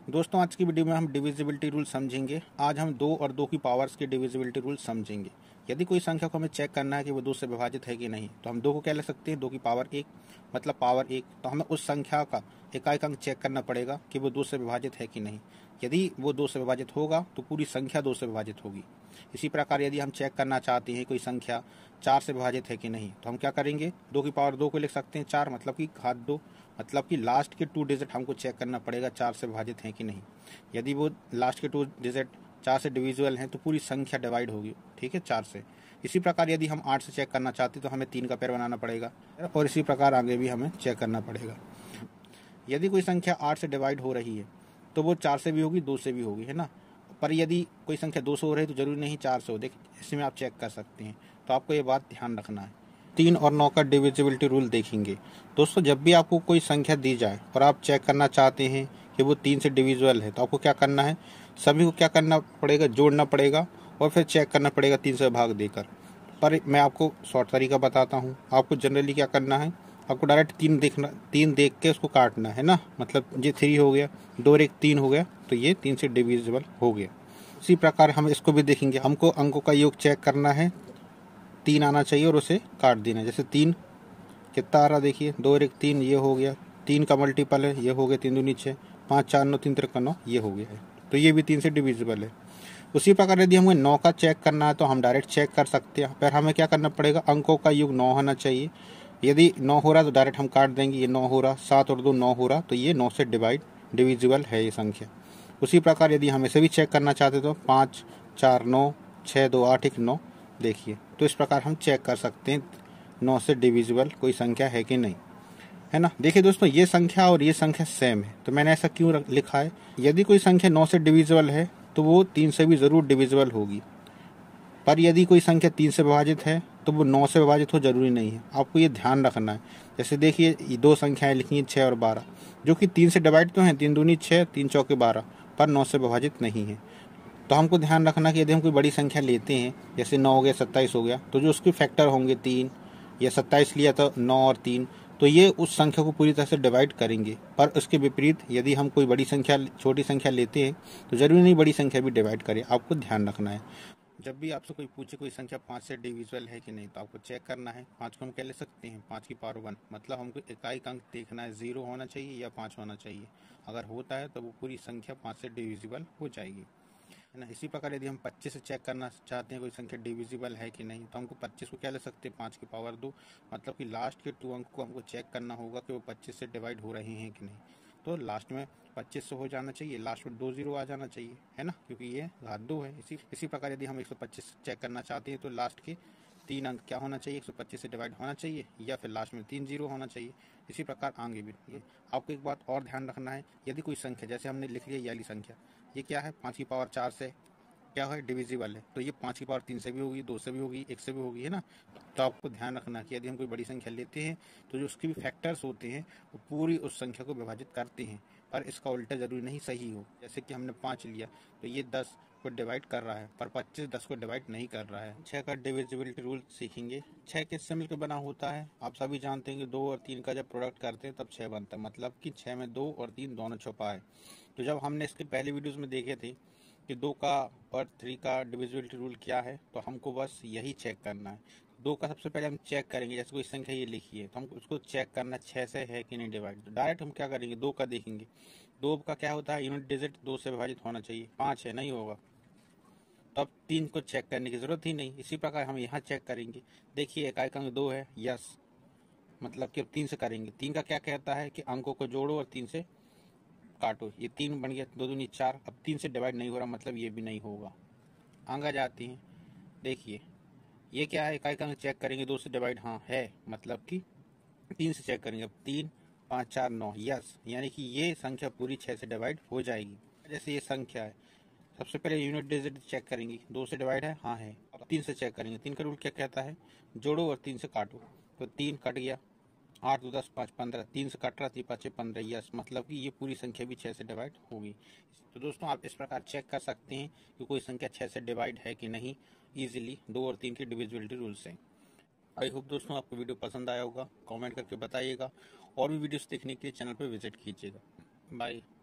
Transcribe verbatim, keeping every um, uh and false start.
दोस्तों आज की वीडियो में हम डिविजिबिलिटी रूल समझेंगे। आज हम दो और दो की पावर्स के डिविजिबिलिटी रूल समझेंगे। यदि कोई संख्या को हमें चेक करना है कि वो दो से विभाजित है कि नहीं, तो हम दो को क्या लिख सकते हैं, दो की पावर एक मतलब पावर एक। तो हमें उस संख्या का इकाई अंक चेक करना पड़ेगा कि वो दो से विभाजित है कि नहीं। यदि वो दो से विभाजित होगा तो पूरी संख्या दो से विभाजित होगी। इसी प्रकार यदि हम चेक करना चाहते हैं कोई संख्या चार से विभाजित है कि नहीं, तो हम क्या करेंगे, दो की पावर दो को लिख सकते हैं चार मतलब कि घात दो, मतलब कि लास्ट के टू डिजिट हमको चेक करना पड़ेगा चार से विभाजित हैं कि नहीं। यदि वो लास्ट के टू डिजिट चार से डिविजिबल हैं तो पूरी संख्या डिवाइड होगी, ठीक है, चार से। इसी प्रकार यदि हम आठ से चेक करना चाहते हैं तो हमें तीन का पेयर बनाना पड़ेगा और इसी प्रकार आगे भी हमें चेक करना पड़ेगा। यदि कोई संख्या आठ से डिवाइड हो रही है तो वो चार से भी होगी, दो से भी होगी, है ना। पर यदि कोई संख्या दो से हो रही है तो जरूरी नहीं चार से हो, देख इसमें आप चेक कर सकते हैं। तो आपको ये बात ध्यान रखना है। तीन और नौ का डिविजिबिलिटी रूल देखेंगे। दोस्तों जब भी आपको कोई संख्या दी जाए और आप चेक करना चाहते हैं कि वो तीन से डिविजिबल है, तो आपको क्या करना है, सभी को क्या करना पड़ेगा, जोड़ना पड़ेगा और फिर चेक करना पड़ेगा तीन से भाग देकर। पर मैं आपको शॉर्ट तरीका बताता हूँ। आपको जनरली क्या करना है, आपको डायरेक्ट तीन देखना, तीन देख के उसको काटना है ना, मतलब ये थ्री हो गया, दो और एक तीन हो गया, तो ये तीन से डिविजिबल हो गया। इसी प्रकार हम इसको भी देखेंगे। हमको अंकों का योग चेक करना है, तीन आना चाहिए और उसे काट देना है। जैसे तीन कितना आ रहा, देखिए दो और एक तीन, ये हो गया। तीन का मल्टीपल है, ये हो गया तीन दूनी छः, पाँच चार नौ तीन तिरका नौ, ये हो गया है, तो ये भी तीन से डिविजिबल है। उसी प्रकार यदि हमें नौ का चेक करना है तो हम डायरेक्ट चेक कर सकते हैं, पर हमें क्या करना पड़ेगा, अंकों का योग नौ होना चाहिए। यदि नौ हो रहा तो डायरेक्ट हम काट देंगे, ये नौ हो रहा, सात और दो नौ हो रहा, तो ये नौ से डिवाइड डिविजिबल है ये संख्या। उसी प्रकार यदि हम इसे भी चेक करना चाहते तो पाँच चार नौ, छः दो आठ एक नौ, देखिए। तो इस प्रकार हम चेक कर सकते हैं नौ से डिविजिबल कोई संख्या है कि नहीं, है ना। देखिए दोस्तों ये संख्या और ये संख्या सेम है, तो मैंने ऐसा क्यों लिखा है, यदि कोई संख्या नौ से डिविजिबल है तो वो तीन से भी जरूर डिविजिबल होगी। पर यदि कोई संख्या तीन से विभाजित है तो वो नौ से विभाजित हो जरूरी नहीं है, आपको ये ध्यान रखना है। जैसे देखिए दो संख्याएं लिखी हैं छः और बारह, जो कि तीन से डिवाइड तो हैं, तीन दूनी छः, तीन चौके बारह, पर नौ से विभाजित नहीं है। तो हमको ध्यान रखना कि यदि हम कोई बड़ी संख्या लेते हैं, जैसे नौ हो गया, सत्ताईस हो गया, तो जो उसके फैक्टर होंगे तीन, या सत्ताईस लिया तो नौ और तीन, तो ये उस संख्या को पूरी तरह से डिवाइड करेंगे। पर उसके विपरीत यदि हम कोई बड़ी संख्या छोटी संख्या लेते हैं तो जरूरी नहीं बड़ी संख्या भी डिवाइड करें, आपको ध्यान रखना है। जब भी आपसे कोई पूछे कोई संख्या पाँच से डिविजिबल है कि नहीं, तो आपको चेक करना है। पाँच को हम क्या ले सकते हैं, पाँच की पावर वन, मतलब हमको इकाई अंक देखना है, जीरो होना चाहिए या पाँच होना चाहिए। अगर होता है तो वो पूरी संख्या पाँच से डिविजिबल हो जाएगी, है ना। इसी प्रकार यदि हम पच्चीस से चेक करना चाहते हैं कोई संख्या डिविजिबल है कि नहीं, तो हमको पच्चीस को क्या ले सकते हैं, पाँच की पावर दो, मतलब कि लास्ट के टू अंक को हमको चेक करना होगा कि वो पच्चीस से डिवाइड हो रहे हैं कि नहीं। तो लास्ट में पच्चीस से हो जाना चाहिए, लास्ट में दो जीरो आ जाना चाहिए, है ना, क्योंकि ये घात दो है। इसी इसी प्रकार यदि हम एक सौ पच्चीस चेक करना चाहते हैं तो लास्ट के तीन अंक क्या होना चाहिए, एक सौ पच्चीस से डिवाइड होना चाहिए, या फिर लास्ट में तीन जीरो होना चाहिए। इसी प्रकार आगे भी आपको एक बात और ध्यान रखना है, यदि कोई संख्या जैसे हमने लिख लिया ये वाली संख्या, ये क्या है, पाँच की पावर चार से क्या है, डिविजिबल है, तो ये पाँच की पावर तीन से भी होगी, दो से भी होगी, एक से भी होगी, है ना। तो आपको ध्यान रखना कि यदि हम कोई बड़ी संख्या लेते हैं तो जो उसके भी फैक्टर्स होते हैं वो पूरी उस संख्या को विभाजित करते हैं, पर इसका उल्टा जरूरी नहीं सही हो। जैसे कि हमने पाँच लिया तो ये दस को डिवाइड कर रहा है, पर पच्चीस दस को डिवाइड नहीं कर रहा है। छः का डिविजिबिलिटी रूल सीखेंगे। छः किससे मिलकर बना होता है, आप सभी जानते हैं कि दो और तीन का जब प्रोडक्ट करते हैं तब छः बनता है, मतलब कि छः में दो और तीन दोनों छुपा है। तो जब हमने इसके पहले वीडियोज़ में देखे थे कि दो का और थ्री का डिविजिबिलिटी रूल क्या है, तो हमको बस यही चेक करना है। दो का सबसे पहले हम चेक करेंगे, जैसे कोई संख्या ये लिखी है तो हम उसको चेक करना छः से है कि नहीं डिवाइड। तो डायरेक्ट हम क्या करेंगे, दो का देखेंगे, दो का क्या होता है, यूनिट डिजिट दो से विभाजित होना चाहिए, पाँच है नहीं होगा, तो अब तीन को चेक करने की जरूरत ही नहीं। इसी प्रकार हम यहाँ चेक करेंगे, देखिए इकाई अंक दो है, यस, मतलब कि अब तीन से करेंगे। तीन का क्या कहता है कि अंकों को जोड़ो और तीन से काटो, ये तीन बन गया, दो दूनी चार, अब तीन से डिवाइड नहीं हो रहा, मतलब ये भी नहीं होगा। आगे जाती हैं, देखिए ये क्या है, इकाई अंक चेक करेंगे, दो से डिवाइड हाँ है, मतलब कि तीन से चेक करेंगे, अब तीन पाँच चार नौ, यस, यानी कि ये संख्या पूरी छः से डिवाइड हो जाएगी। जैसे ये संख्या है, सबसे पहले यूनिट डिजिट चेक करेंगे, दो से डिवाइड है, हाँ है। अब तीन से चेक करेंगे, तीन का रूल क्या कहता है, जोड़ो और तीन से काटो, तो तीन कट गया, आठ दो दस पाँच पंद्रह, तीन से काट रहा, तीन पाँच पंद्रह, यस, मतलब कि ये पूरी संख्या भी छः से डिवाइड होगी। तो दोस्तों आप इस प्रकार चेक कर सकते हैं कि कोई संख्या छः से डिवाइड है कि नहीं, इजीली दो और तीन की डिविजिबिलिटी रूल से। आई होप दोस्तों आपको वीडियो पसंद आया होगा, कमेंट करके बताइएगा, और भी वीडियोस देखने के लिए चैनल पर विजिट कीजिएगा। बाय।